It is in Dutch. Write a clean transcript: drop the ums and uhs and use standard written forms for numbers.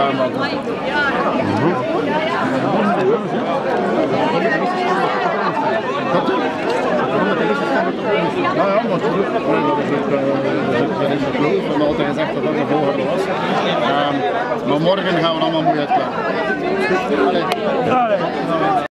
tuinbal. Ja, ja, maar natuurlijk. Dat is het leuk, want altijd gezegd dat dat de volgende was. Maar morgen gaan we allemaal mooi uitklappen.